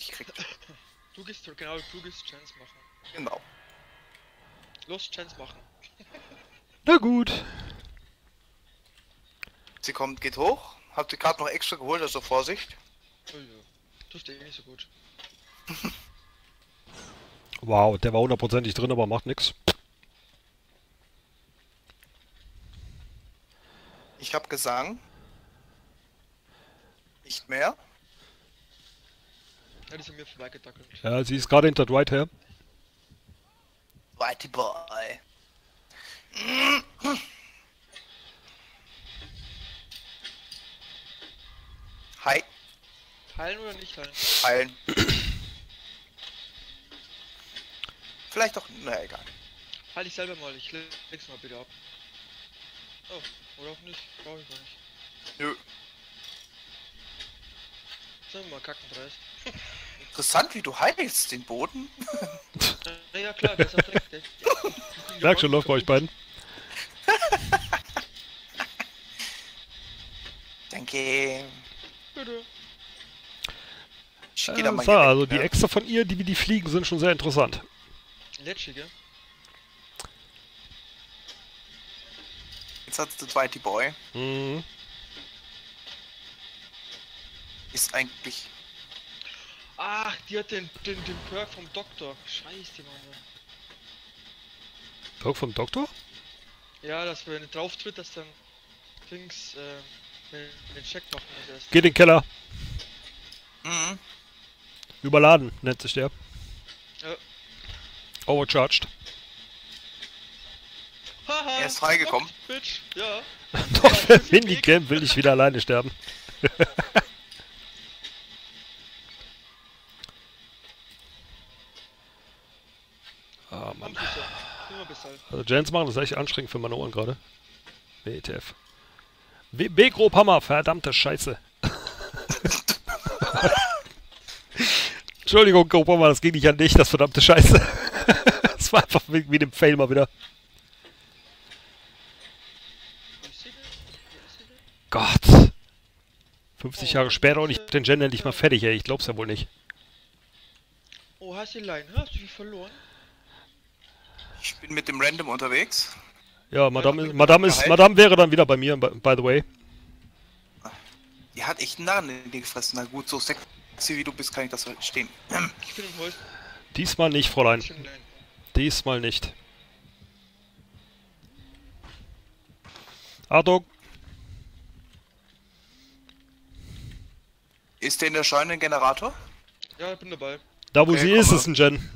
kriegt. Genau, du gehst Chance machen. Genau. Los, Chance machen. Na gut. Sie kommt, geht hoch. Habt ihr gerade noch extra geholt, also Vorsicht. Oh ja. Tust dir eh nicht so gut. Wow, der war hundertprozentig drin, aber macht nix. Ich habe Gesang. Nicht mehr. Ja, die sind mir vorbeigedackelt. Ja, sie ist gerade hinter Dwight her. Whitey Boy. Hi. Heilen oder nicht heilen? Heilen. Vielleicht auch. Na egal. Heil ich selber mal, ich leg's mal bitte ab. Oh, oder auch nicht? Brauche ich gar nicht. Nö. Sollen wir mal kacken dreist. Interessant, wie du heilst den Boden. Ja klar, der ist auch weg. Merk schon, läuft bei euch beiden. Danke. Bitte. Ich geh da mal So, hier weg, also die ne? Äxte von ihr, die wie die fliegen, sind schon sehr interessant. Letschige. Jetzt hat's der Whitey Boy. Mhm. Ist eigentlich. Ach, die hat den Perk vom Doktor. Scheiße, die Mann. Perk vom Doktor? Ja, dass wenn er drauf tritt, dass dann Dings den Check machen muss erst. Geht in den Keller. Mhm. Überladen, nennt sich der. Ja. Overcharged. Haha, Er ist freigekommen. Bitch, ja. Doch, für Minicamp will ich wieder alleine sterben. Ah, Mann. Immer bis halt. Also Gens machen das ist echt anstrengend für meine Ohren gerade. WTF. B-Grobhammer, verdammte Scheiße. Entschuldigung, Grobhammer, das ging nicht an dich, das verdammte Scheiße. Das war einfach wie dem Fail mal wieder. Gott. 50 Jahre später und ich hab den Gen endlich mal fertig, ey. Ich glaub's ja wohl nicht. Oh, hast du die Line? Hast du die verloren? Ich bin mit dem Random unterwegs. Ja, Madame wäre dann wieder bei mir, by the way. Die hat echt einen Narren in die gefressen. Na gut, so sexy wie du bist, kann ich das verstehen. Ich bin im Holz. Diesmal nicht, Fräulein. Diesmal nicht. Achtung! Ist der in der Scheune ein Generator? Ja, ich bin dabei. Da wo Okay, sie komm ist, mal. ist ein Gen.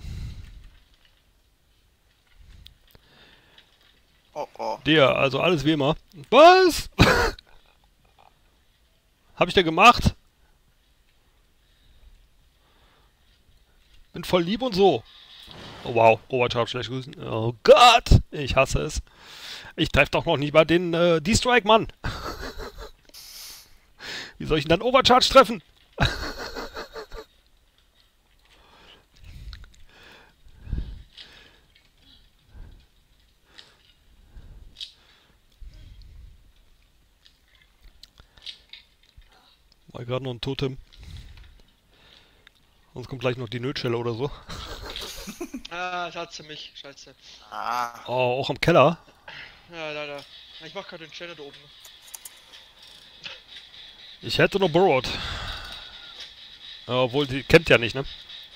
Oh oh. Der, also alles wie immer. Was? Hab ich da gemacht? Bin voll lieb und so. Oh wow, Overcharge schlecht grüßen. Oh Gott, ich hasse es. Ich treffe doch noch nicht mal den D-Strike, Mann. Wie soll ich denn dann Overcharge treffen? War gerade noch ein Totem. Sonst kommt gleich noch die Nötschelle oder so. Ah, das hat sie mich. Scheiße. Ah. Oh, auch im Keller. Ja, leider. Ich mach gerade den Channel da oben. Ich hätte noch Borrowed. Ja, obwohl, die kennt ja nicht, ne?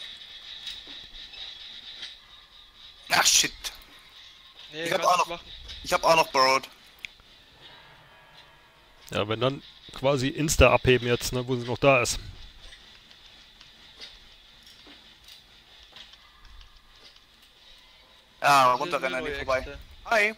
Ach shit. Nee, Ich hab kannst auch du noch- machen. Ich hab auch noch Borrowed. Ja, wenn dann quasi Insta abheben jetzt, ne, wo sie noch da ist. Ja, Das runterrennen ist an eine die neue vorbei. Äxte. Hi.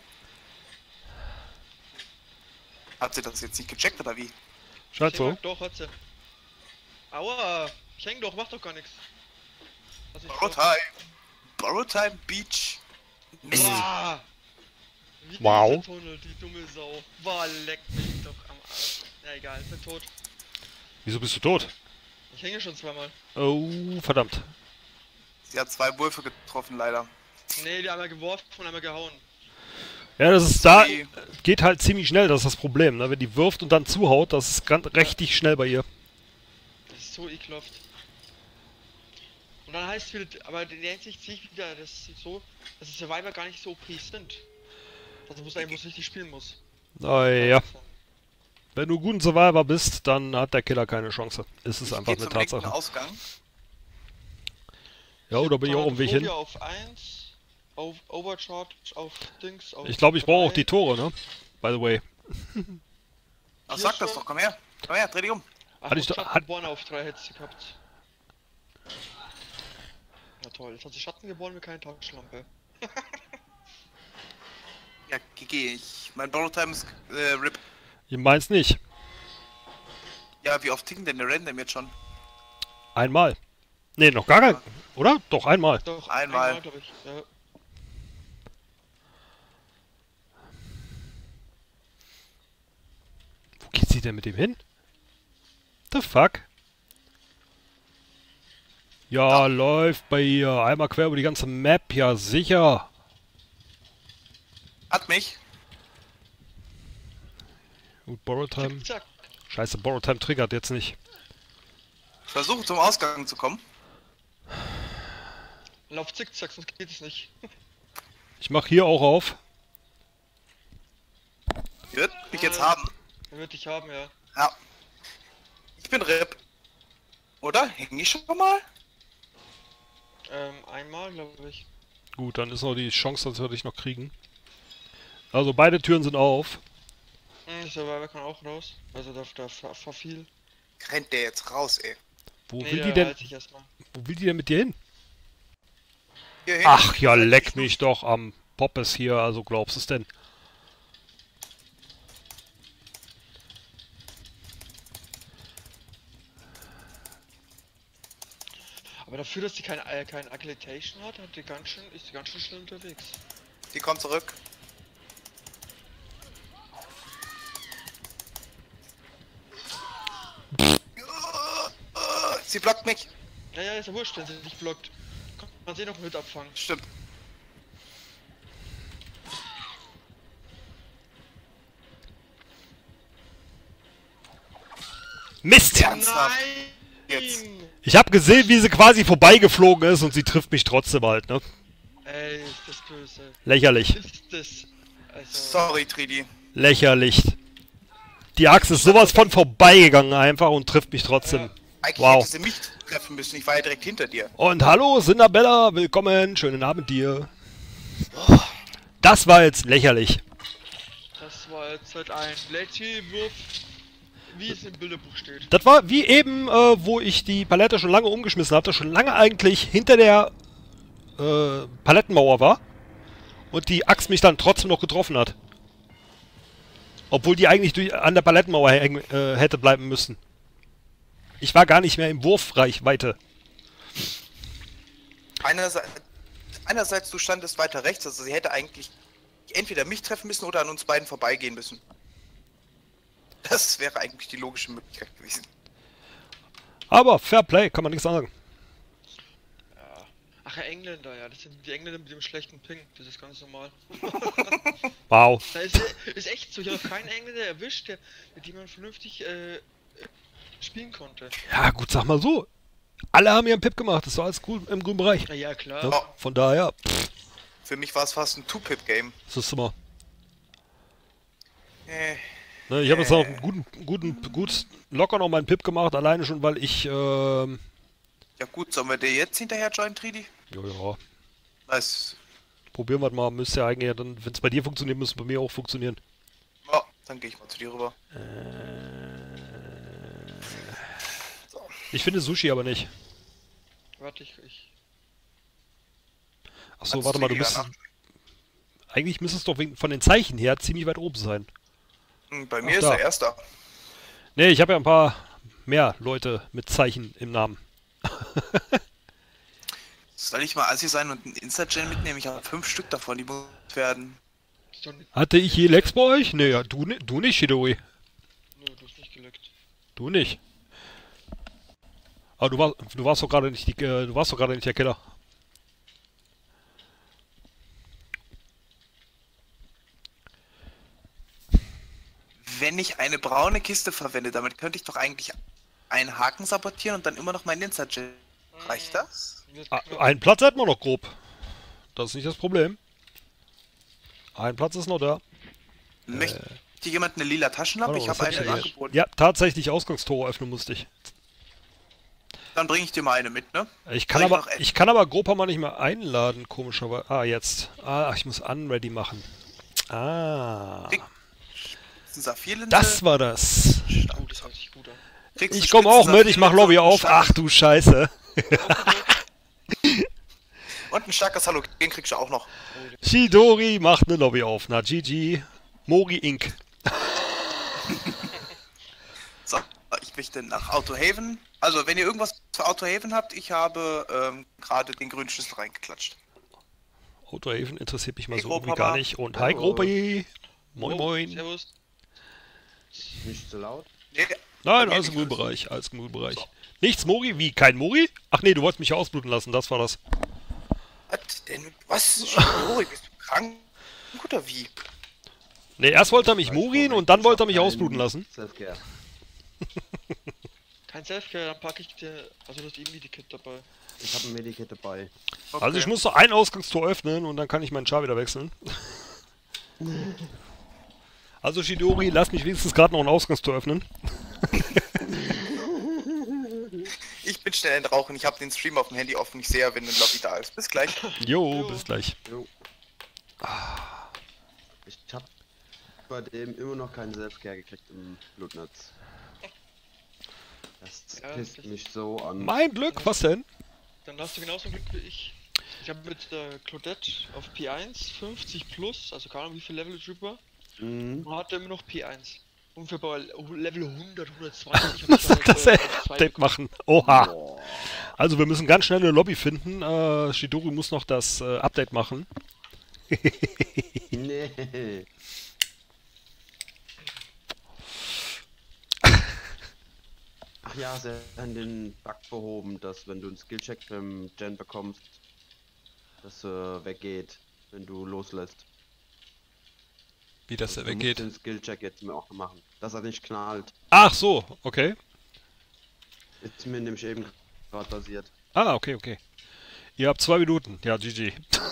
Hat sie das jetzt nicht gecheckt oder wie? Scheint so. Doch, hat sie. Aua! Ich häng doch, mach doch gar nichts. Lass mich Borrow drauf. Time. Borrow Time Beach. Mist. Wow! Wie Wow. dieser Tunnel, die dumme Sau. Boah, leck mich doch am Arsch. Ja, egal, ich bin tot. Wieso bist du tot? Ich hänge schon zweimal. Oh, verdammt. Sie hat 2 Wölfe getroffen, leider. Nee, die einmal geworfen und einmal gehauen. Ja, das ist da. Sorry. Geht halt ziemlich schnell, das ist das Problem, ne? Wenn die wirft und dann zuhaut, das ist ganz richtig schnell bei ihr. Das ist so ekelhaft. Und dann heißt es wieder, aber in der Hinsicht sehe ich wieder, das ist so, dass die Survivor gar nicht so OP sind. Also muss eigentlich bloß richtig spielen muss. Naja. Wenn du gut ein Survivor bist, dann hat der Killer keine Chance. Es ist einfach eine Tatsache. Ausgang. Ja, oder bin ich auch auf dem Weg hin? Auf 1, auf Overcharge, auf Dings, auf Ich glaube, ich brauche auch 3. die Tore, ne? By the way. Ach, sag das doch, komm her. Komm her, dreh dich um. Ach, Hatte ich doch- Schattenborn auf 3 hättest du gehabt. Na toll, jetzt hat sie Schatten geboren mit keiner Taschenlampe. Ja, GG, mein Borrow-Time ist RIP. Ihr meint's nicht. Ja, wie oft ticken denn der Random jetzt schon? Einmal. Ne, noch gar kein. Oder? Doch, einmal. Doch, Einmal. glaube ich. Ja. Wo geht sie denn mit dem hin? The fuck? Ja, läuft bei ihr. Einmal quer über die ganze Map. Ja, sicher. Hat mich. Gut, Borrow Time. Zickzack. Scheiße, Borrow Time triggert jetzt nicht. Ich versuche zum Ausgang zu kommen. Lauf zickzack, sonst geht es nicht. Ich mach hier auch auf. Ihr wird mich jetzt haben. Er wird dich haben, ja. Ja. Ich bin RIP. Oder? Häng ich schon mal? Einmal, glaube ich. Gut, dann ist noch die Chance, dass wir dich noch kriegen. Also beide Türen sind auf. Der Survivor kann auch raus. Also da verfiel. Rennt der jetzt raus, ey. Wo Nee, will der die denn? heilt sich erstmal. Wo will die denn mit dir hin? Hier hin. Ach ja, leck mich doch am Poppes hier, also glaubst du es denn? Aber dafür, dass die kein Accreditation hat, ist die ganz schön schnell unterwegs. Die kommt zurück. Sie blockt mich. Ja, ist ja wurscht, wenn sie nicht blockt. Kann man sie noch mit abfangen. Stimmt. Mist! Ernsthaft. Jetzt. Ich habe gesehen, wie sie quasi vorbeigeflogen ist und sie trifft mich trotzdem halt, ne? Ey, ist das böse. Lächerlich. Ist das... Also... Sorry, Tridi. Lächerlich. Die Axt ist sowas von vorbeigegangen einfach und trifft mich trotzdem. Eigentlich Wow. hätte sie mich treffen müssen. Ich war ja direkt hinter dir. Und hallo, Sinabella, willkommen, schönen Abend dir. Das war jetzt lächerlich. Das war jetzt halt ein Letty-Wurf, wie es im Bilderbuch steht. Das war wie eben, wo ich die Palette schon lange umgeschmissen hatte, schon lange eigentlich hinter der Palettenmauer war und die Axt mich dann trotzdem noch getroffen hat. Obwohl die eigentlich an der Palettenmauer hätte bleiben müssen. Ich war gar nicht mehr im Wurfreichweite. Einerseits, du standest weiter rechts, also sie hätte eigentlich entweder mich treffen müssen oder an uns beiden vorbeigehen müssen. Das wäre eigentlich die logische Möglichkeit gewesen. Aber Fair Play, kann man nichts sagen. Ja. Ach ja, Engländer, ja, das sind die Engländer mit dem schlechten Ping, das ist ganz normal. Wow. Da ist echt so, ich habe keinen Engländer erwischt, mit dem man vernünftig spielen konnte. Ja gut, sag mal so. Alle haben ihren Pip gemacht, das war alles cool im grünen Bereich. Na ja, klar. Ja, von daher, Für mich war es fast ein Two-Pip-Game. das ist immer. Äh, Ne, ich habe jetzt auch gut locker noch meinen Pip gemacht, alleine schon, weil ich, ja gut, sollen wir dir jetzt hinterher joinen, Tridi? ja, Nice. probieren wir mal, müsste ja eigentlich dann, wenn es bei dir funktioniert, müsste es bei mir auch funktionieren. Ja, dann gehe ich mal zu dir rüber. So. Ich finde Sushi aber nicht. Warte, Achso, Kannst warte mal, du die müsstest. danach- Eigentlich müsste es doch von den Zeichen her ziemlich weit oben sein. Bei mir Ach, ist da. der Erster. Ne, ich habe ja ein paar mehr Leute mit Zeichen im Namen. Soll ich mal assi sein und einen Insta-Gen mitnehmen? Ich habe 5 Stück davon, die muss werden. ist doch nicht, Hatte ich je Lex bei euch? Ne, ja, du nicht, Shidori. nö, du hast nicht geleckt. Du nicht. Aber du warst doch gerade nicht der Killer. Wenn ich eine braune Kiste verwende, damit könnte ich doch eigentlich einen Haken sabotieren und dann immer noch meinen Insta-Gen Reicht das? Einen Platz hätten wir noch grob. Das ist nicht das Problem. Ein Platz ist noch da. Möchte jemand eine lila Taschenlampe? Ich Was habe hab ich eine denn angeboten. hier? Ja, tatsächlich Ausgangstore öffnen musste ich. Dann bringe ich dir mal eine mit, ne? Ich kann aber Gropa nicht mehr einladen, komischerweise. Ah, jetzt. Ah, ich muss unready machen. Ah. Saphirlinse. Das war das. Oh, das hört sich gut an. Kriegst Ich du komme auch Spitze mit, ich mach Lobby Saphirlinse auf. Ach du Scheiße. Und ein starkes Halogen kriegst du auch noch. Chidori macht eine Lobby auf. Na, GG. Mori Inc. So, ich möchte nach Autohaven. Also, wenn ihr irgendwas für Autohaven habt, ich habe gerade den grünen Schlüssel reingeklatscht. Autohaven interessiert mich mal Hey, so Gropa. irgendwie gar nicht. Und hi, Gropi. Moin, moin. Servus. Nicht zu laut? Nee, Nein, bei mir alles im nicht. Müllbereich. Alles im Müllbereich. So. Nichts Mori? Wie? Kein Mori? Ach nee, du wolltest mich ja ausbluten lassen. Das war das. Was denn? Was? Ori, bist du krank? Oder wie? Nee, erst wollte er mich Morin und dann wollte er mich ausbluten lassen. Selfcare. Kein Selfcare, dann packe ich dir. Also, du hast eben die Kit dabei. Ich habe ein Medikit dabei. Okay. Also ich muss noch ein Ausgangstor öffnen und dann kann ich meinen Char wieder wechseln. Also Chidori, lass mich wenigstens gerade noch ein Ausgangstor öffnen. Ich bin schnell in Rauchen. Ich habe den Stream auf dem Handy offen. Ich sehe ja, wenn ein Lobby da ist. Bis gleich. Jo, bis gleich. Jo. Ich hab bei dem immer noch keinen Selfcare gekriegt im Blutnetz. Das Ja, pisst das- mich so an. Mein Glück, was denn? Dann hast du genauso Glück wie ich. Ich habe mit der Claudette auf P1 50 plus, also keine Ahnung wie viel Level ich drüber, Mhm. und hatte immer noch P1. Ungefähr bei Level 100, 120. hab Was ich soll dann, das auf zwei Update machen? Oha. Boah. Also wir müssen ganz schnell eine Lobby finden. Chidori muss noch das Update machen. Nee. Ach ja, sie haben den Bug behoben, dass wenn du einen Skillcheck beim Gen bekommst, das weggeht, wenn du loslässt. Wie das Du da musst weggeht. den Skillcheck jetzt mir auch machen, dass er nicht knallt. Ach so, okay. Ist mir nämlich eben gerade passiert. Ah, okay, okay. Ihr habt 2 Minuten. Ja, GG.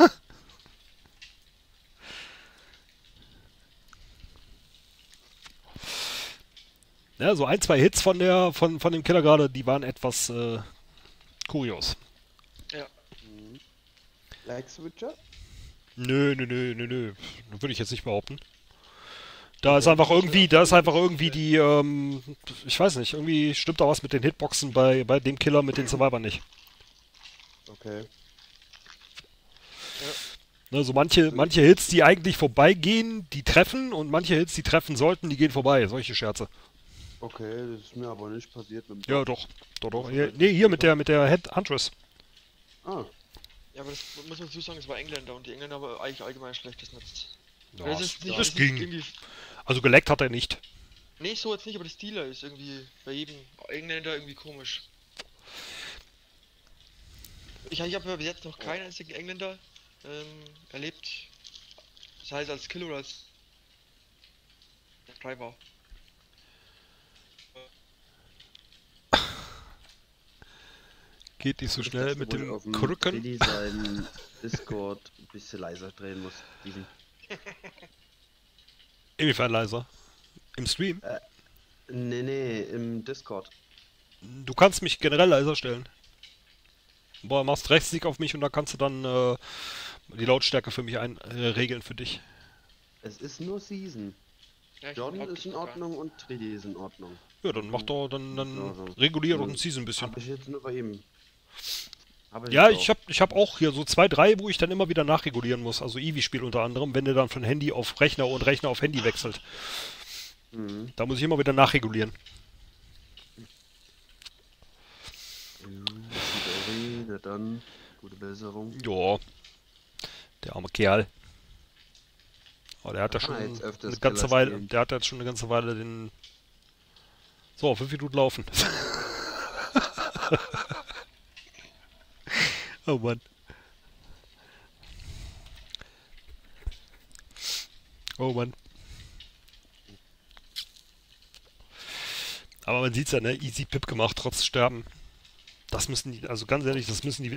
Ja, so ein, zwei Hits von dem Killer gerade, die waren etwas kurios. Ja, Like Switcher? Nö. Würde ich jetzt nicht behaupten. Da ist einfach irgendwie die, ich weiß nicht, irgendwie stimmt da was mit den Hitboxen bei dem Killer mit den Survivor nicht. Okay. Ne, so manche Hits, die eigentlich vorbeigehen, die treffen und manche Hits, die treffen sollten, die gehen vorbei. Solche Scherze. Okay, das ist mir aber nicht passiert mit dem Ja, doch. Hier, nee, hier mit der Huntress. Ah, ja, aber das muss man dazu sagen, es war Engländer und die Engländer haben eigentlich allgemein schlechtes Netz. Ja, Das ist nicht, das das ist ging. irgendwie. Also geleckt hat er nicht. Nee, so jetzt nicht, aber das Dealer ist irgendwie bei jedem Engländer irgendwie komisch. Ich habe bis jetzt noch keinen einzigen Engländer erlebt. Das heißt als Kill oder als Driver. Geht nicht so ich schnell dachte, mit wo du dem auf dem Krücken. Diddy seinen Discord ein bisschen leiser drehen muss. Diesen. Inwiefern leiser? Im Stream? Nee, im Discord. Du kannst mich generell leiser stellen. Boah, machst Rechtsklick auf mich und da kannst du dann die Lautstärke für mich regeln für dich. Es ist nur Season. Ja, ich John glaub, ist das in sogar. Ordnung und Treddy ist in Ordnung. Ja, dann mach doch, dann Ja, so. regulier doch den Season ein bisschen. Hab ich jetzt nur bei ihm. Ja, jetzt ich hab auch hier so 2, 3, wo ich dann immer wieder nachregulieren muss. Also Eevee-Spiel unter anderem, wenn der dann von Handy auf Rechner und Rechner auf Handy wechselt. Mhm. Da muss ich immer wieder nachregulieren. Sorry, na dann. Gute Besserung. Ja, der arme Kerl. Aber der hat ja Da kann er schon jetzt öfters eine ganze Killer Weile, spielen. der hat jetzt schon eine ganze Weile den... So, 5 Minuten laufen. Oh Mann. Oh Mann. Aber man sieht's ja, ne? Easy Pip gemacht, trotz Sterben. Das müssen die, also ganz ehrlich, das müssen die